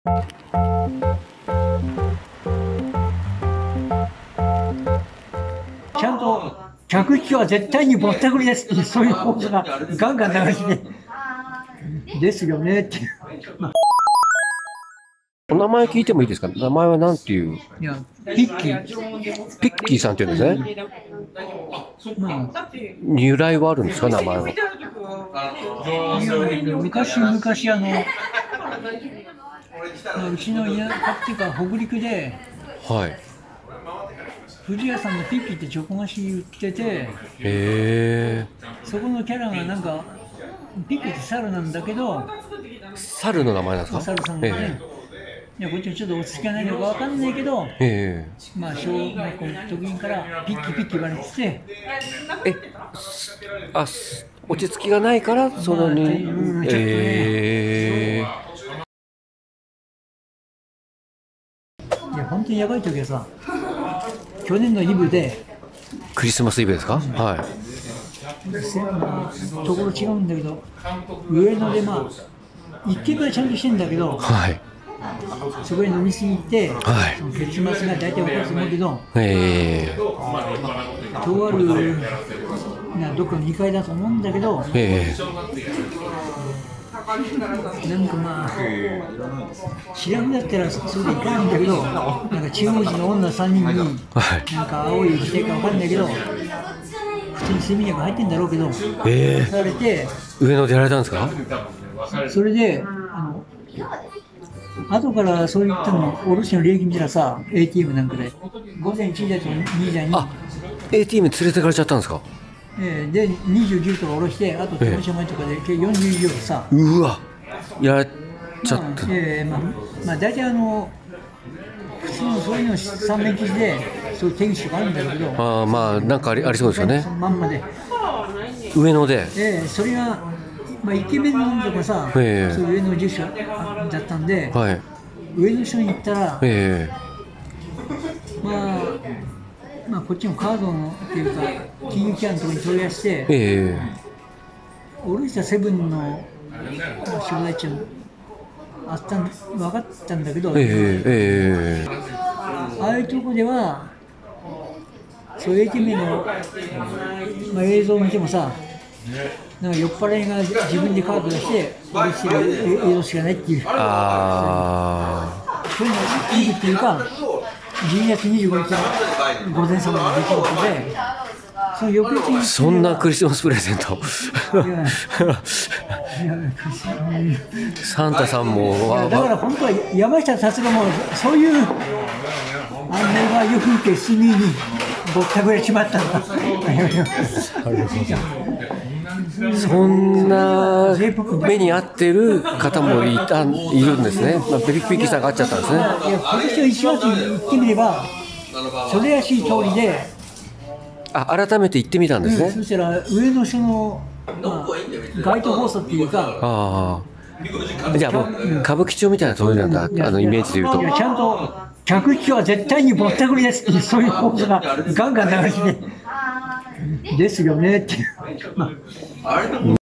ちゃんと客引きは絶対にぼったくりですっていう、そういう放送がガンガン流してですよねっていう。 お名前聞いてもいいですか？名前は何ていう？ いや、ピッキー。 ピッキーさんっていうんですね。 まあ、 由来はあるんですか、名前は。 昔々うちの田舎っていうか北陸で、 はい。 藤屋さんのピッキーってチョコ菓子売ってて、 へえ。 そこのキャラがなんか、ピッキーって猿なんだけど、 猿の名前なんですか？ 猿さんがね、いやこっちはちょっと落ち着かないのかわかんないけど、まあ小学校の時からピッキーピッキー言われてて、 落ち着きがないからそのに、 いや本当にやばい時はさ、去年のイブでクリスマスイブですか？はい。 ところ違うんだけど、上野でまあ一軒目はちゃんとしてんだけど、 はい。 そこに飲みすぎて、 はい、 その結末が大体起こると思うけど、とあるどっかの2階だと思うんだけど、なんかまあ、シラフだったらそれでいかないんだけど、なんか中国人の女3人に、なんか青い着てるかわかんないけど、普通に睡眠薬入ってんだろうけど、されて、 上野でやられたんですか？ それで、後からそういったの、卸の利益見たらさ、ATM なんかで、午前1時だと2時台に。 ATM 連れてかれちゃったんですか？ で、29とか下ろして、あと手持ち前とかで、計40以上さ。 うわ、やられちゃった。 まあ、大体普通のそういうの3面記事で、そういう手口とかあるんだけど、 まあ、なんかありそうですよね。 まんまで。 上野で。 それが、まあ、イケメンのとかさ、そういう上の住所だったんで、上の人に行ったら、まあ、こっちもカードのっていうか、金融機関のところに問い合わせて、俺たちはセブンの商材地も分かったんだけど、ああいうところでは、そういう ATM の、まあ、映像を見てもさ、なんか酔っ払いが自分でカード出して、俺してる映像しかないっていう。そういうのを見るっていうか、12月25日の午前様の出来事で、その翌日に。 そんなクリスマスプレゼント。サンタさんも。 だから本当は山下達郎もそういうああいう風景隅にぼったくれちまったんだ。 そんな目に遭ってる方もいるんですね。ピッキーさんが会っちゃったんですね。 今年の1月に行ってみれば、それらしい通りで、 改めて行ってみたんですね。 そしたら上の人の、街頭放送っていうか、 じゃあもう歌舞伎町みたいなそういうなんだ、イメージで言うと。 ちゃんと客引きは絶対にぼったくりですっていう、そういう放送がガンガン流れてですよねっていう。